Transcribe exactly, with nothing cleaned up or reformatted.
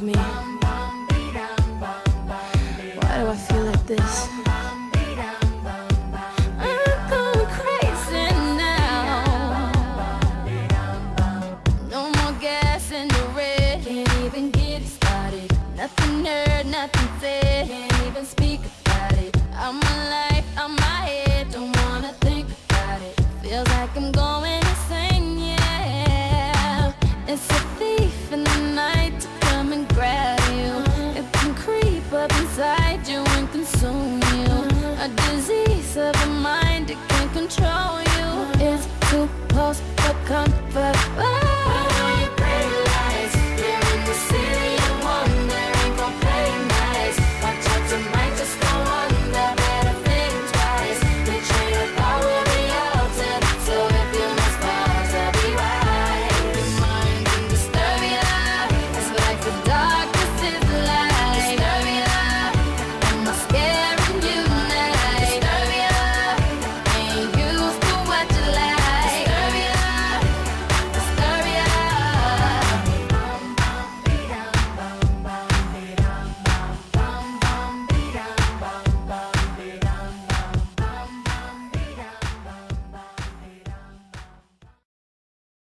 of me. Why do I feel like this? I'm going crazy now. No more gas in the red. Can't even get it started. Nothing heard, nothing said. Can't even speak about it. I'm my life, I'm my head. Don't wanna think about it. Feels like I'm going